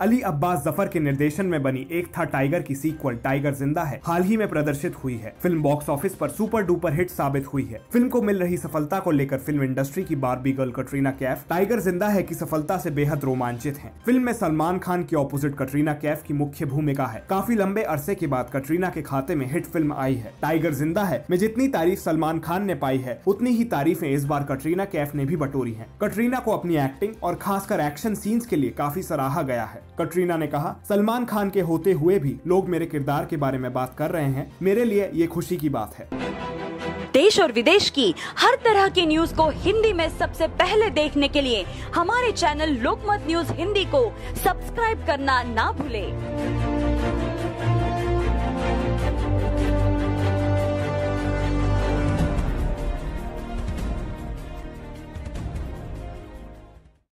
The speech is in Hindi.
अली अब्बास जफर के निर्देशन में बनी एक था टाइगर की सीक्वल टाइगर जिंदा है हाल ही में प्रदर्शित हुई है। फिल्म बॉक्स ऑफिस पर सुपर डुपर हिट साबित हुई है। फिल्म को मिल रही सफलता को लेकर फिल्म इंडस्ट्री की बार्बी गर्ल कटरीना कैफ टाइगर जिंदा है की सफलता से बेहद रोमांचित हैं। फिल्म में सलमान खान की ऑपोजिट कटरीना कैफ की मुख्य भूमिका है। काफी लंबे अरसे के बाद कटरीना के खाते में हिट फिल्म आई है। टाइगर जिंदा है में जितनी तारीफ सलमान खान ने पाई है उतनी ही तारीफें इस बार कटरीना कैफ ने भी बटोरी हैं। कटरीना को अपनी एक्टिंग और खासकर एक्शन सीन्स के लिए काफी सराहा गया है। कटरीना ने कहा, सलमान खान के होते हुए भी लोग मेरे किरदार के बारे में बात कर रहे हैं, मेरे लिए ये खुशी की बात है। देश और विदेश की हर तरह की न्यूज को हिंदी में सबसे पहले देखने के लिए हमारे चैनल लोकमत न्यूज हिंदी को सब्सक्राइब करना ना भूलें।